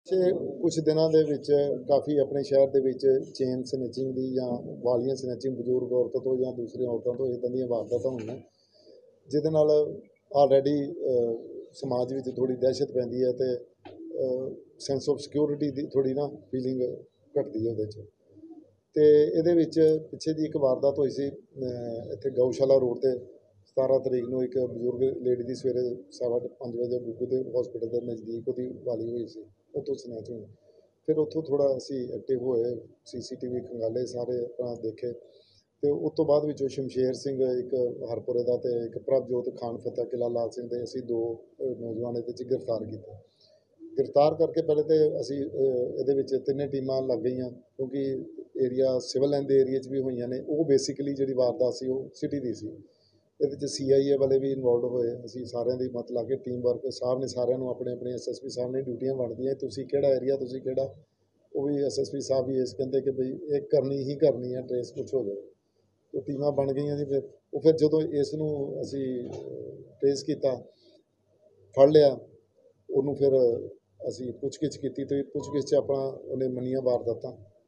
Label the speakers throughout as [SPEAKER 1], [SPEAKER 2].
[SPEAKER 1] ਕੁਝ ਦਿਨਾਂ ਦੇ ਵਿੱਚ ਕਾਫੀ ਆਪਣੇ ਸ਼ਹਿਰ ਦੇ ਵਿੱਚ ਚੇਨ ਸਨੈਚਿੰਗ ਦੀ ਜਾਂ ਵਾਲੀਆਂ ਸਨੈਚਿੰਗ ਬਜ਼ੁਰਗ ਔਰਤਾਂ ਤੋਂ ਜਾਂ ਦੂਸਰੀਆਂ ਔਰਤਾਂ ਤੋਂ ਇੱਦਾਂ ਦੀਆਂ ਵਾਰਦਾਤਾਂ ਹੋਈਆਂ, ਜਿਹਦੇ ਨਾਲ ਆਲਰੇਡੀ ਸਮਾਜ ਵਿੱਚ ਥੋੜ੍ਹੀ ਦਹਿਸ਼ਤ ਪੈਂਦੀ ਹੈ ਅਤੇ ਸੈਂਸ ਆਫ ਸਿਕਿਉਰਿਟੀ ਦੀ ਥੋੜ੍ਹੀ ਨਾ ਫੀਲਿੰਗ ਘਟਦੀ ਹੈ ਉਹਦੇ 'ਚ। ਅਤੇ ਇਹਦੇ ਵਿੱਚ ਪਿੱਛੇ ਦੀ ਇੱਕ ਵਾਰਦਾਤ ਹੋਈ ਸੀ ਇੱਥੇ ਗਊਸ਼ਾਲਾ ਰੋਡ 'ਤੇ 17 ਤਰੀਕ ਨੂੰ ਇੱਕ ਬਜ਼ੁਰਗ ਲੇਡੀ ਦੀ ਸਵੇਰੇ 5:30 ਵਜੇ ਗੁੱਗੂ ਦੇ ਹਸਪੀਟਲ ਦੇ ਨਜ਼ਦੀਕ ਉਹਦੀ ਵਾਲੀ ਹੋਈ ਸੀ, ਉੱਥੋਂ ਸਨੈਚ ਹੋਈ। ਫਿਰ ਉੱਥੋਂ ਥੋੜ੍ਹਾ ਅਸੀਂ ਐਕਟਿਵ ਹੋਏ, CCTV ਖੰਗਾਲੇ, ਸਾਰੇ ਆਪਣਾ ਦੇਖੇ ਅਤੇ ਉਸ ਤੋਂ ਬਾਅਦ ਵਿੱਚੋਂ ਸ਼ਮਸ਼ੇਰ ਸਿੰਘ ਇੱਕ ਹਰਪੁਰੇ ਦਾ ਅਤੇ ਇੱਕ ਪ੍ਰਭਜੋਤ ਖਾਨ ਫਤਿਹ ਕਿਲ੍ਹਾ ਲਾਲ ਸਿੰਘ ਦੇ ਅਸੀਂ 2 ਨੌਜਵਾਨ ਇਹਦੇ 'ਚ ਗ੍ਰਿਫਤਾਰ ਕੀਤੇ। ਗ੍ਰਿਫਤਾਰ ਕਰਕੇ ਪਹਿਲੇ ਤਾਂ ਅਸੀਂ ਇਹਦੇ ਵਿੱਚ 3 ਟੀਮਾਂ ਲੱਗ ਗਈਆਂ, ਕਿਉਂਕਿ ਏਰੀਆ ਸਿਵਲ ਲਾਈਨ ਦੇ ਏਰੀਏ 'ਚ ਵੀ ਹੋਈਆਂ ਨੇ। ਉਹ ਬੇਸਿਕਲੀ ਜਿਹੜੀ ਵਾਰਦਾਤ ਸੀ ਉਹ ਸਿਟੀ ਦੀ ਸੀ। ਇਹਦੇ 'ਚ CIA ਵਾਲੇ ਵੀ ਇਨਵੋਲਵ ਹੋਏ। ਅਸੀਂ ਸਾਰਿਆਂ ਦੀ ਮਤ ਲਾ ਕੇ ਟੀਮ ਵਰਕ ਸਾਹਿਬ ਨੇ ਸਾਰਿਆਂ ਨੂੰ ਆਪਣੇ SSP ਸਾਹਿਬ ਨੇ ਡਿਊਟੀਆਂ ਵੰਡਦੀਆਂ, ਤੁਸੀਂ ਕਿਹੜਾ ਏਰੀਆ, ਤੁਸੀਂ ਕਿਹੜਾ। ਉਹ ਵੀ SSP ਸਾਹਿਬ ਵੀ ਇਸ ਕਹਿੰਦੇ ਕਿ ਬਈ ਇਹ ਕਰਨੀ ਹੀ ਕਰਨੀ ਹੈ, ਟਰੇਸ ਕੁਛ ਹੋ ਜਾਵੇ। ਉਹ ਟੀਮਾਂ ਬਣ ਗਈਆਂ ਜੀ। ਫਿਰ ਜਦੋਂ ਇਸ ਨੂੰ ਅਸੀਂ ਟਰੇਸ ਕੀਤਾ, ਫੜ ਲਿਆ ਉਹਨੂੰ, ਫਿਰ ਅਸੀਂ ਪੁੱਛਗਿੱਛ ਕੀਤੀ ਅਤੇ ਪੁੱਛਗਿੱਛ 'ਚ ਆਪਣਾ ਉਹਨੇ ਮੰਨੀਆਂ ਵਾਰਦਾਤਾਂ।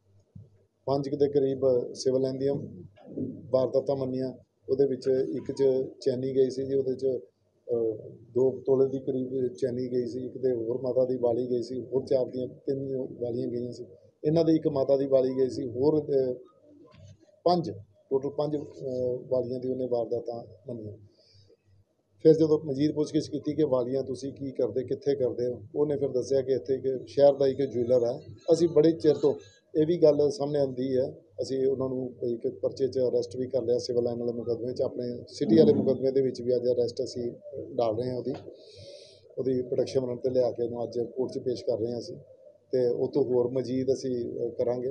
[SPEAKER 1] 5 ਦੇ ਕਰੀਬ ਸਿਵਲ ਲਾਈਨ ਦੀਆਂ ਵਾਰਦਾਤਾਂ ਮੰਨੀਆਂ। ਉਹਦੇ ਵਿੱਚ ਇੱਕ 'ਚ ਚੈਨੀ ਗਈ ਸੀ ਜੀ, ਉਹਦੇ 'ਚ 2 ਤੋਲੇ ਦੀ ਕਰੀਬ ਚੈਨੀ ਗਈ ਸੀ। ਇੱਕ ਦੇ ਹੋਰ ਮਾਤਾ ਦੀ ਵਾਲੀ ਗਈ ਸੀ, ਹੋਰ 4 ਦੀਆਂ 3 ਵਾਲੀਆਂ ਗਈਆਂ ਸੀ। ਇਹਨਾਂ ਦੀ ਇੱਕ ਮਾਤਾ ਦੀ ਵਾਲੀ ਗਈ ਸੀ, ਹੋਰ 5 ਟੋਟਲ 5 ਵਾਲੀਆਂ ਦੀ ਉਹਨੇ ਵਾਰਦਾਤਾਂ ਮੰਨੀਆਂ। ਫਿਰ ਜਦੋਂ ਮਜ਼ੀਦ ਪੁੱਛਗਿੱਛ ਕੀਤੀ ਕਿ ਵਾਲੀਆਂ ਤੁਸੀਂ ਕੀ ਕਰਦੇ, ਕਿੱਥੇ ਕਰਦੇ ਹੋ, ਉਹਨੇ ਫਿਰ ਦੱਸਿਆ ਕਿ ਇੱਥੇ ਇੱਕ ਸ਼ਹਿਰ ਦਾ ਇੱਕ ਜੁਐਲਰ ਹੈ। ਅਸੀਂ ਬੜੇ ਚਿਰ ਤੋਂ ਇਹ ਵੀ ਗੱਲ ਸਾਹਮਣੇ ਆਉਂਦੀ ਹੈ, ਅਸੀਂ ਉਹਨਾਂ ਨੂੰ ਇੱਕ ਪਰਚੇ 'ਚ ਅਰੈਸਟ ਵੀ ਕਰ ਲਿਆ ਸਿਵਲ ਲਾਈਨ ਵਾਲੇ ਮੁਕੱਦਮੇ 'ਚ। ਆਪਣੇ ਸਿਟੀ ਵਾਲੇ ਮੁਕੱਦਮੇ ਦੇ ਵਿੱਚ ਵੀ ਅੱਜ ਅਰੈਸਟ ਅਸੀਂ ਡਾਲ ਰਹੇ ਹਾਂ। ਉਹਦੀ ਪ੍ਰੋਟੈਕਸ਼ਨ ਵਾਰੰਟ 'ਤੇ ਲਿਆ ਕੇ ਉਹਨੂੰ ਅੱਜ ਕੋਰਟ 'ਚ ਪੇਸ਼ ਕਰ ਰਹੇ ਹਾਂ ਅਸੀਂ, ਅਤੇ ਉਹ ਤੋਂ ਹੋਰ ਮਜ਼ੀਦ ਅਸੀਂ ਕਰਾਂਗੇ,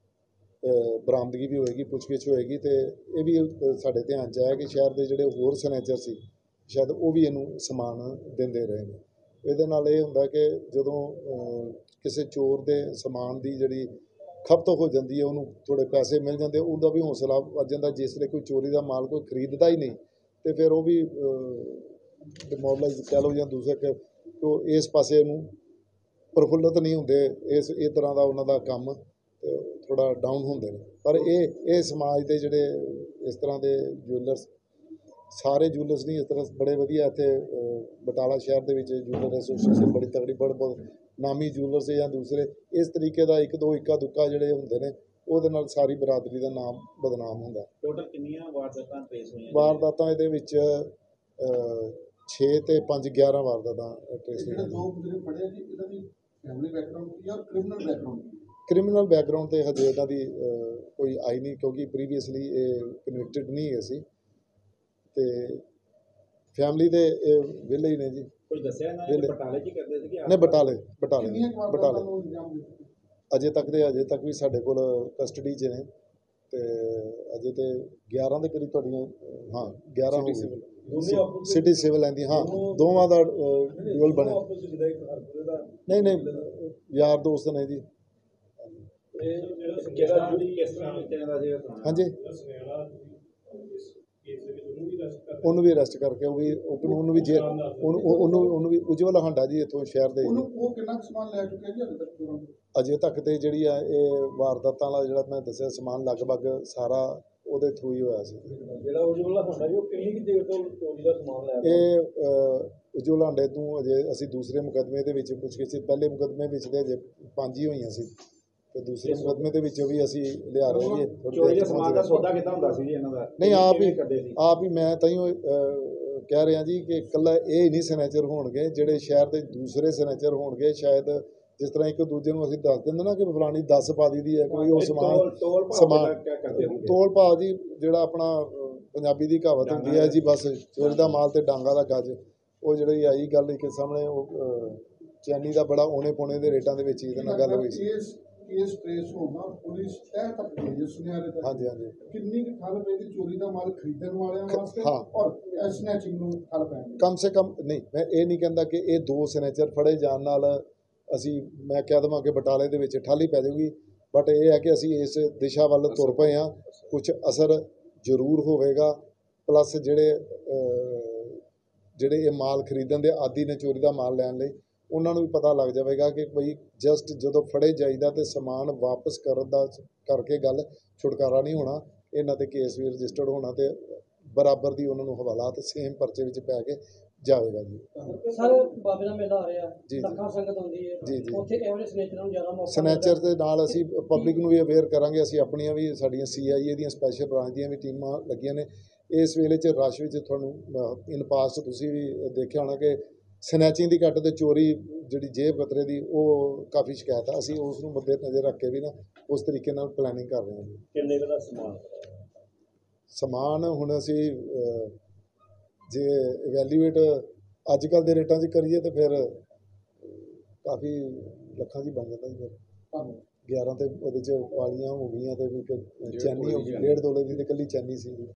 [SPEAKER 1] ਬਰਾਮਦਗੀ ਵੀ ਹੋਏਗੀ, ਪੁੱਛਗਿੱਛ ਹੋਏਗੀ। ਅਤੇ ਇਹ ਵੀ ਸਾਡੇ ਧਿਆਨ 'ਚ ਆਇਆ ਕਿ ਸ਼ਹਿਰ ਦੇ ਜਿਹੜੇ ਹੋਰ ਸਨੈਚਰ ਸੀ, ਸ਼ਾਇਦ ਉਹ ਵੀ ਇਹਨੂੰ ਸਮਾਨ ਦਿੰਦੇ ਰਹੇ ਨੇ। ਇਹਦੇ ਨਾਲ ਇਹ ਹੁੰਦਾ ਕਿ ਜਦੋਂ ਕਿਸੇ ਚੋਰ ਦੇ ਸਮਾਨ ਦੀ ਜਿਹੜੀ ਖਪਤ ਹੋ ਜਾਂਦੀ ਹੈ, ਉਹਨੂੰ ਥੋੜ੍ਹੇ ਪੈਸੇ ਮਿਲ ਜਾਂਦੇ, ਉਹਦਾ ਵੀ ਹੌਸਲਾ ਵੱਧ ਜਾਂਦਾ। ਜਿਸ ਲਈ ਕੋਈ ਚੋਰੀ ਦਾ ਮਾਲ ਕੋਈ ਖਰੀਦਦਾ ਹੀ ਨਹੀਂ ਅਤੇ ਫਿਰ ਉਹ ਵੀ ਡਿਮੋਰਲਾਈਜ਼ ਕਹਿ ਲਓ ਜਾਂ ਦੂਸਰੇ ਇਸ ਪਾਸੇ ਨੂੰ ਪ੍ਰਫੁੱਲਤ ਨਹੀਂ ਹੁੰਦੇ। ਇਹ ਤਰ੍ਹਾਂ ਦਾ ਉਹਨਾਂ ਦਾ ਕੰਮ ਥੋੜ੍ਹਾ ਡਾਊਨ ਹੁੰਦੇ ਨੇ। ਪਰ ਇਹ ਸਮਾਜ ਦੇ ਜਿਹੜੇ ਇਸ ਤਰ੍ਹਾਂ ਦੇ ਜੁਐਲਰਸ, ਸਾਰੇ ਜੁਐਲਰਸ ਨਹੀਂ, ਇਸ ਤਰ੍ਹਾਂ ਬੜੇ ਵਧੀਆ ਇੱਥੇ ਬਟਾਲਾ ਸ਼ਹਿਰ ਦੇ ਵਿੱਚ ਜੁਐਲਰ ਐਸੋਸੀਏਸ਼ਨ ਬੜੀ ਤਗੜੀ, ਬਹੁਤ ਨਾਮੀ ਜੁਐਲਰਸ ਜਾਂ ਦੂਸਰੇ ਇਸ ਤਰੀਕੇ ਦਾ 1-2 ਇੱਕਾ ਦੁੱਕਾ ਜਿਹੜੇ ਹੁੰਦੇ ਨੇ, ਉਹਦੇ ਨਾਲ ਸਾਰੀ ਬਰਾਦਰੀ ਦਾ ਨਾਮ ਬਦਨਾਮ ਹੁੰਦਾ।
[SPEAKER 2] ਟੋਟਲ ਕਿੰਨੀਆਂ ਵਾਰਦਾਤਾਂ ਟ੍ਰੇਸ ਹੋਈਆਂ?
[SPEAKER 1] ਵਾਰਦਾਤਾਂ ਇਹਦੇ ਵਿੱਚ 6 ਤੇ 5 11 ਵਾਰਦਾਤਾਂ ਟ੍ਰੇਸ ਹੋਈਆਂ। ਕ੍ਰਿਮੀਨਲ ਬੈਕਗਰਾਊਂਡ ਤੇ ਹਜੇ ਇਹਨਾਂ ਦੀ ਕੋਈ ਆਈ ਨਹੀਂ, ਕਿਉਂਕਿ ਪ੍ਰੀਵੀਅਸਲੀ ਇਹ ਕਨਵਿਕਟਡ ਨਹੀਂ ਹੈ ਸੀ ਅਤੇ ਫੈਮਿਲੀ ਦੇ ਵਿਹਲੇ ਹੀ ਨੇ ਜੀ।
[SPEAKER 2] ਕੋਈ ਦੱਸਿਆ ਇਹਨਾਂ ਨੇ ਬਟਾਲੇ 'ਚ ਹੀ ਕਰਦੇ ਸੀ ਕਿ
[SPEAKER 1] ਨਹੀਂ, ਬਟਾਲੇ ਅਜੇ ਤੱਕ ਵੀ ਸਾਡੇ ਕੋਲ ਕਸਟਡੀ 'ਚ ਨੇ ਅਤੇ ਅਜੇ ਤੇ 11 ਦੇ ਕਰੀਬ ਤੁਹਾਡੀਆਂ 11 ਹੋ ਗਏ ਸਿਟੀ ਸਿਵਲ ਲਾਈਨ ਦੀ। ਦੋਵਾਂ ਦਾ ਡਿਊਲ ਬਣਿਆ। ਨਹੀਂ, ਯਾਰ ਦੋਸਤ ਨੇ ਜੀ। ਹਾਂਜੀ, ਉਹਨੂੰ ਵੀ ਅਰੈਸਟ ਕਰਕੇ ਉਹਨੂੰ ਵੀ ਉਜਵਲ ਹਾਂਡਾ ਜੀ ਇੱਥੋਂ ਸ਼ਹਿਰ ਦੇ।
[SPEAKER 3] ਉਹ ਕਿੰਨਾ ਸਮਾਨ ਲੈ ਚੁੱਕੇ ਜੀ
[SPEAKER 1] ਅਜੇ ਤੱਕ ਤੇ ਜਿਹੜੀ ਆ ਇਹ ਵਾਰਦਾਤਾਂ ਵਾਲਾ ਜਿਹੜਾ ਮੈਂ ਦੱਸਿਆ ਸਮਾਨ ਲਗਭਗ ਸਾਰਾ ਉਹਦੇ ਥਰੂ ਹੀ ਹੋਇਆ ਸੀ।
[SPEAKER 2] ਜਿਹੜਾ ਉਜਵਲ ਹਾਂਡਾ ਜੀ, ਉਹ ਕਿੰਨੀ ਦੇਰ ਤੋਂ ਚੋਰੀ ਦਾ ਸਮਾਨ ਲੈ ਰਿਹਾ?
[SPEAKER 1] ਇਹ ਉਜਵਲ ਹਾਂਡੇ ਤੋਂ ਅਜੇ ਅਸੀਂ ਦੂਸਰੇ ਮੁਕੱਦਮੇ ਦੇ ਵਿੱਚ ਪੁੱਛਗਿੱਛ, ਪਹਿਲੇ ਮੁਕੱਦਮੇ ਵਿੱਚ ਤੇ ਅਜੇ 5 ਹੀ ਹੋਈਆਂ ਸੀ ਅਤੇ ਦੂਸਰੇ ਮੁਕੱਦਮੇ ਦੇ ਵਿੱਚ ਵੀ ਅਸੀਂ ਲਿਆ ਰਹੇ ਹਾਂ।
[SPEAKER 2] ਚੋਰੀ ਦੇ ਸਮਾਨ ਦਾ ਸੌਦਾ ਕਿੱਦਾਂ ਹੁੰਦਾ ਸੀ ਜੀ ਇਹਨਾਂ ਦਾ?
[SPEAKER 1] ਨਹੀਂ, ਆਪ ਹੀ ਮੈਂ ਤਾਂ ਹੀ ਕਹਿ ਰਿਹਾ ਜੀ ਕਿ ਇਕੱਲਾ ਇਹ ਨਹੀਂ ਸਨੈਚਰ ਹੋਣਗੇ, ਜਿਹੜੇ ਸ਼ਹਿਰ ਦੇ ਦੂਸਰੇ ਸਨੈਚਰ ਹੋਣਗੇ। ਸ਼ਾਇਦ ਜਿਸ ਤਰ੍ਹਾਂ ਇੱਕ ਦੂਜੇ ਨੂੰ ਅਸੀਂ ਦੱਸ ਦਿੰਦੇ ਨਾ ਕਿ ਫਲਾਣੀ 10 ਪਾ ਦੀ ਹੈ, ਕੋਈ ਉਹ ਸਮਾਨ ਤੋਲ ਭਾਅ ਜੀ, ਜਿਹੜਾ ਆਪਣਾ ਪੰਜਾਬੀ ਦੀ ਕਹਾਵਤ ਹੁੰਦੀ ਹੈ ਜੀ, ਬਸ ਚੋਰੀ ਦਾ ਮਾਲ ਤੇ ਡਾਂਗਾ ਦਾ ਗੱਜ। ਉਹ ਜਿਹੜੀ ਆਈ ਗੱਲ ਇੱਕ ਸਾਹਮਣੇ, ਉਹ ਚੈਨੀ ਦਾ ਬੜਾ ਔਣੇ ਪੌਣੇ ਦੇ ਰੇਟਾਂ ਦੇ ਵਿੱਚ ਇਹਦੇ ਨਾਲ ਗੱਲ ਹੋਈ ਸੀ।
[SPEAKER 3] ਕੇਸ ਟ੍ਰੇਸ ਹੋਣਾ ਪੁਲਿਸ ਤਹਿ ਤੱਕ ਗਈ ਸੁਨਿਆਰੇ ਤੱਕ।
[SPEAKER 1] ਹਾਂਜੀ,
[SPEAKER 3] ਕਿੰਨੀ ਠੱਲ ਪਏਗੀ ਚੋਰੀ ਦਾ ਮਾਲ ਖਰੀਦਣ ਵਾਲਿਆਂ ਵਾਸਤੇ ਔਰ ਸਨੈਚਿੰਗ ਨੂੰ ਠੱਲ ਪੈਣੀ?
[SPEAKER 1] ਕਮ ਸੇ ਕਮ ਨਹੀਂ, ਮੈਂ ਇਹ ਨਹੀਂ ਕਹਿੰਦਾ ਕਿ ਇਹ 2 ਸਨੈਚਰ ਫੜੇ ਜਾਣ ਨਾਲ ਮੈਂ ਕਹਿ ਦੇਵਾਂ ਕਿ ਬਟਾਲੇ ਦੇ ਵਿੱਚ ਠੱਲ ਹੀ ਪੈ ਜਾਊਗੀ। ਬਟ ਇਹ ਹੈ ਕਿ ਅਸੀਂ ਇਸ ਦਿਸ਼ਾ ਵੱਲ ਤੁਰ ਪਏ ਹਾਂ, ਕੁਛ ਅਸਰ ਜ਼ਰੂਰ ਹੋਵੇਗਾ। ਪਲੱਸ ਜਿਹੜੇ ਇਹ ਮਾਲ ਖਰੀਦਣ ਦੇ ਆਦੀ ਨੇ, ਚੋਰੀ ਦਾ ਮਾਲ ਲੈਣ ਲਈ, ਉਹਨਾਂ ਨੂੰ ਵੀ ਪਤਾ ਲੱਗ ਜਾਵੇਗਾ ਕਿ ਬਈ ਜਸਟ ਜਦੋਂ ਫੜੇ ਜਾਈਦਾ ਤੇ ਸਮਾਨ ਵਾਪਸ ਕਰਨ ਦਾ ਕਰਕੇ ਗੱਲ ਛੁਟਕਾਰਾ ਨਹੀਂ ਹੋਣਾ, ਇਹਨਾਂ 'ਤੇ ਕੇਸ ਵੀ ਰਜਿਸਟਰਡ ਹੋਣਾ ਤੇ ਬਰਾਬਰ ਦੀ ਉਹਨਾਂ ਨੂੰ ਹਵਾਲਾਤ ਸੇਮ ਪਰਚੇ ਵਿੱਚ ਪੈ ਕੇ ਜਾਵੇਗਾ ਜੀ।
[SPEAKER 2] ਸਰ ਬਾਬੇ ਦਾ ਮੇਲਾ ਆ ਰਿਹਾ,
[SPEAKER 1] ਜੀ।
[SPEAKER 2] ਲੱਖਾਂ ਸੰਗਤ ਆਉਂਦੀ ਹੈ,
[SPEAKER 1] ਜੀ, ਜੀ।
[SPEAKER 2] ਉੱਥੇ ਐਵਰੇਜ ਸਨੇਚਰਾਂ ਨੂੰ ਜ਼ਿਆਦਾ ਮੌਕਾ
[SPEAKER 1] ਸਨੈਚਰ ਦੇ ਨਾਲ ਅਸੀਂ ਪਬਲਿਕ ਨੂੰ ਵੀ ਅਵੇਅਰ ਕਰਾਂਗੇ। ਅਸੀਂ ਆਪਣੀਆਂ ਵੀ, ਸਾਡੀਆਂ CIA ਦੀਆਂ ਸਪੈਸ਼ਲ ਬ੍ਰਾਂਚ ਦੀਆਂ ਵੀ ਟੀਮਾਂ ਲੱਗੀਆਂ ਨੇ। ਇਸ ਵੇਲੇ 'ਚ ਰਸ਼ ਵਿੱਚ ਤੁਹਾਨੂੰ ਇਨ ਪਾਸਟ ਤੁਸੀਂ ਵੀ ਦੇਖਿਆ ਹੋਣਾ ਕਿ ਸਨੈਚਿੰਗ ਦੀ ਘੱਟ ਤੇ ਚੋਰੀ ਜਿਹੜੀ ਜੇਬ ਕਤਰੇ ਦੀ ਉਹ ਕਾਫੀ ਸ਼ਿਕਾਇਤ ਆ। ਅਸੀਂ ਉਸ ਨੂੰ ਮੱਦੇ ਨਜ਼ਰ ਰੱਖ ਕੇ ਵੀ ਨਾ ਉਸ ਤਰੀਕੇ ਨਾਲ ਪਲੈਨਿੰਗ ਕਰ ਰਹੇ ਹਾਂ ਜੀ।
[SPEAKER 2] ਕਿੰਨੇ ਦਾ
[SPEAKER 1] ਸਮਾਨ ਹੁਣ ਅਸੀਂ ਜੇ ਇਵੈਲੂਏਟ ਅੱਜ ਕੱਲ੍ਹ ਦੇ ਰੇਟਾਂ 'ਚ ਕਰੀਏ ਤਾਂ ਫਿਰ ਕਾਫੀ ਲੱਖਾਂ 'ਚ ਹੀ ਬਣ ਜਾਂਦਾ ਜੀ। ਫਿਰ 11 ਤੇ ਉਹਦੇ 'ਚ ਵਾਲੀਆਂ ਹੋ ਗਈਆਂ ਤੇ ਵੀ ਚੈਨੀ ਹੋ ਗਈ, 1.5 ਤੋਲੇ ਦੀ ਤੇ ਇਕੱਲੀ ਚੈਨੀ ਸੀ ਜੀ।